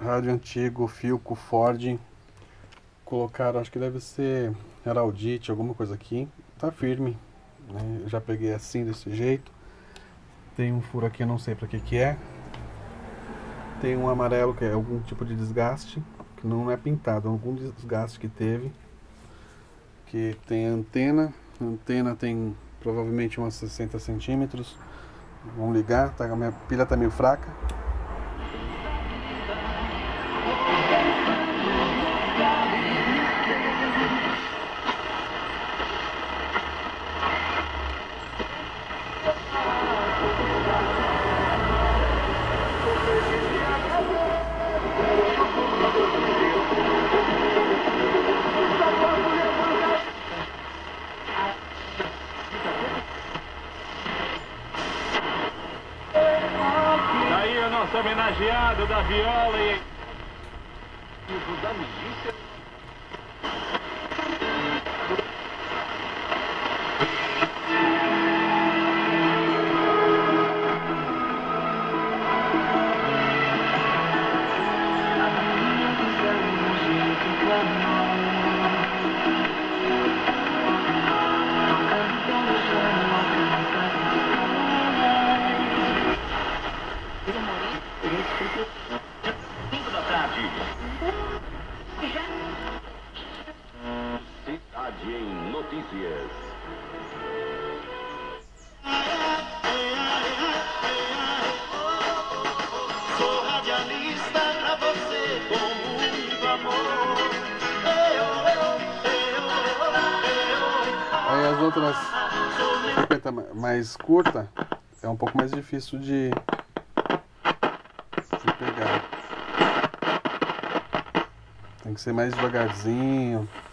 Rádio antigo, Philco, Ford. Colocaram, acho que deve ser Heraldite, alguma coisa aqui. Tá firme, né? Eu já peguei assim, desse jeito. Tem um furo aqui, eu não sei pra que é. Tem um amarelo que é algum tipo de desgaste, que não é pintado, é algum desgaste que teve. Que tem antena. A antena tem provavelmente umas 60 centímetros. Vamos ligar, tá? A minha pilha tá meio fraca. Daí o nosso homenageado da viola e da milícia. Cidade em Notícias. Sou radialista pra você com muito amor. Aí as outras 50 mais curta é um pouco mais difícil de pegar. Tem que ser mais devagarzinho.